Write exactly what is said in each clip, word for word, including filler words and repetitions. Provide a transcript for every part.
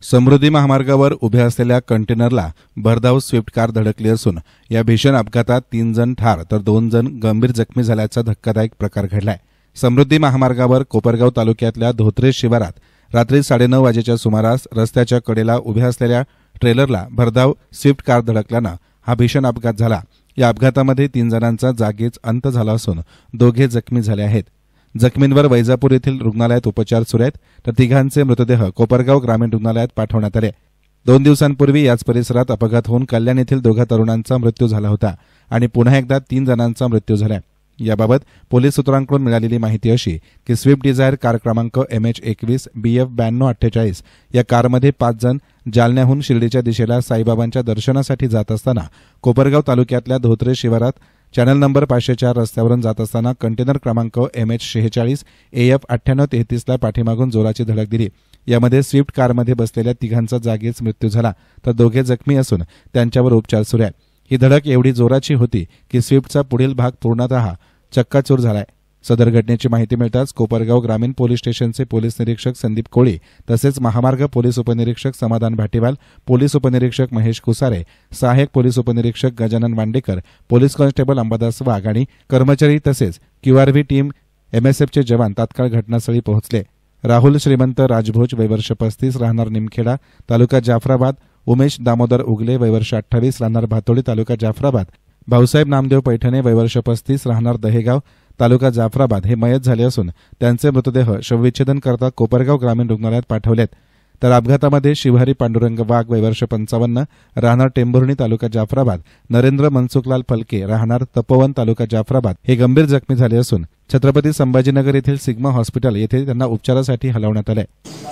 समृद्धी महामार्गावर उभ्या असलेल्या कंटेनरला भरधाव स्विफ्ट कार धडकली असून या भीषण अपघातात तीन जण ठार तर दोन जण गंभीर जखमी झाल्याचा धक्कादायक प्रकार घडलाय। समृद्धी महामार्गावर कोपरगाव तालुक्यातल्या धोत्रे शिवारात रात्री साडेनऊ वाजेच्या सुमारास रस्त्याच्या कडेला उभ्या असलेल्या ट्रेलरला भरधाव स्विफ्ट कार धडकल्यानं हा भीषण अपघात झाला। या अपघातामध्ये तीन जणांचा जागीच अंत झाला असून दोघे जखमी झाले आहेत। जखमींवर वैजापूर येथील रुग्णालयात उपचार सुरू आहेत तर तिघांचे मृतदेह कोपरगाव ग्रामीण रुग्णालयात पाठवण्यात आले। दोन दिवसांपूर्वी याच परिसरात अपघात होऊन कल्याण येथील दोघा तरुणांचा मृत्यू झाला होता आणि पुन्हा एकदा तीन जणांचा मृत्यू झाला। याबाबत पोलीस सूत्रांकडून मिळालेली माहिती अशी की स्विफ्ट डिझायर कार क्रमांक एम एच एकवीस बी एफ ब्याण्णव अठ्ठेचाळीस या कारमध्ये पाच जण जालन्याहून शिर्डीच्या दिशेला साईबाबांच्या दर्शनासाठी जात असताना कोपरगाव तालुक्यातल्या धोत्रे शिवारात चॅनल नंबर पाचशे चार रस्त्यावरून जात असताना कंटेनर क्रमांक एम एच शेहेचाळीस ए एफ अठ्ठ्याण्णव तेहतीसला पाठीमागून जोराची धडक दिली। यामध्ये स्विफ्ट कारमध्ये बसलेल्या तिघांचा जागीच मृत्यू झाला तर दोघे जखमी असून त्यांच्यावर उपचार सुरू आहेत। ही धडक एवढी जोराची होती की स्विफ्टचा पुढील भाग पूर्णतः चक्काचूर झालाय। सदर घटनेची माहिती मिळताच कोपरगाव ग्रामीण पोलीस स्टेशनचे पोलीस निरीक्षक संदीप कोळी तसेच महामार्ग पोलीस उपनिरीक्षक समाधान भाटीवाल, पोलीस उपनिरीक्षक महेश कुसारे, सहाय्यक पोलीस उपनिरीक्षक गजानन वांडेकर, पोलीस कॉन्स्टेबल अंबादास वाघ आणि कर्मचारी तसेच क्यूआरव्ही टीम एमएसएफचे जवान तात्काळ घटनास्थळी पोहोचले। राहुल श्रीमंत राजभोज वयवर्ष पस्तीस राहणार निमखेडा तालुका जाफराबाद, उमेश दामोदर उगले वयवर्ष अठ्ठावीस राहणार भातोडी तालुका जाफराबाद, भाऊसाहेब नामदेव पैठणे वयवर्ष पस्तीस राहणार दहेगाव तालुका जाफराबाद हे मयत झाले असून त्यांचे मृतदेह शवविच्छेदन करता कोपरगाव ग्रामीण रुग्णालयात पाठवलेत। तर अपघातामध्ये शिवहरी पांडुरंग वाघ वयवर्ष पंचावन्न राहणार टेंभुर्णी तालुका जाफराबाद, नरेंद्र मनसुखलाल फलके राहणार तपोवन तालुका जाफराबाद हे गंभीर जखमी झाले असून छत्रपती संभाजीनगर येथील सिग्मा हॉस्पिटल येथे त्यांना उपचारासाठी हलवण्यात आले।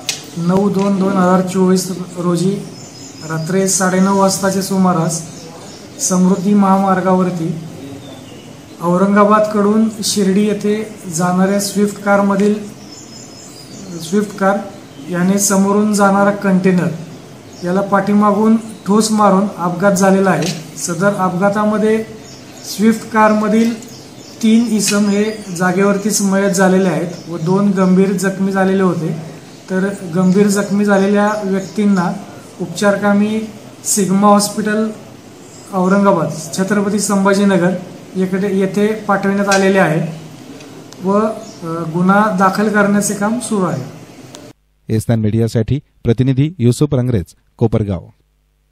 नऊ दोन दोन हजार चोवीस रोजी रात्री साडेनऊ वाजताच्या सुमारास समृद्धी महामार्गावरती औरंगाबादकडून शिर्डी येथे जाणाऱ्या स्विफ्ट कारमधील स्विफ्ट कार याने समोरून जाणारा कंटेनर याला पाठीमागून ठोस मारून अपघात झालेला आहे। सदर अपघातामध्ये स्विफ्ट कारमधील तीन इसम हे जागेवरतीच मयत झालेले आहेत व दोन गंभीर जखमी झालेले होते। तर गंभीर जखमी झालेल्या व्यक्तींना उपचारकामी सिग्मा हॉस्पिटल औरंगाबाद छत्रपती संभाजीनगर येकडे येथे पाठवण्यात आलेले आहे व गुन्हा दाखल करण्याचे काम सुरू आहे। एस्तान मीडियासाठी प्रतिनिधी युसुफ रंगरेज, कोपरगाव।